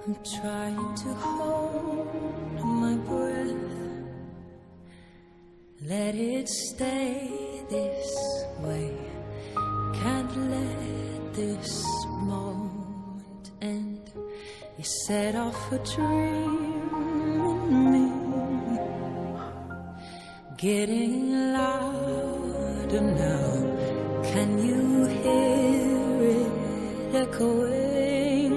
I'm trying to hold my breath, let it stay this way. Can't let this moment end. You set off a dream in me, getting louder now. Can you hear it echoing?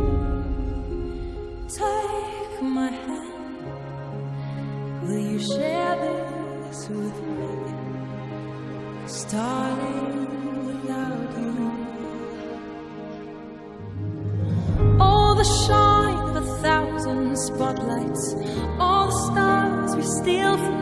Take my hand, will you share this with me? Starting without you. All the shine of 1,000 spotlights, all the stars we steal from